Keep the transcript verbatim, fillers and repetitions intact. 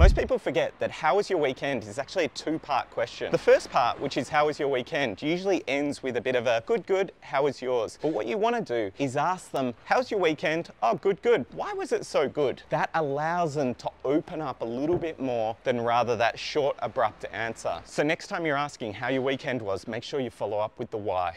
Most people forget that how was your weekend is actually a two-part question. The first part, which is how was your weekend, usually ends with a bit of a good, good, how was yours? But what you want to do is ask them, how's your weekend? Oh, good, good. Why was it so good? That allows them to open up a little bit more than rather that short, abrupt answer. So next time you're asking how your weekend was, make sure you follow up with the why.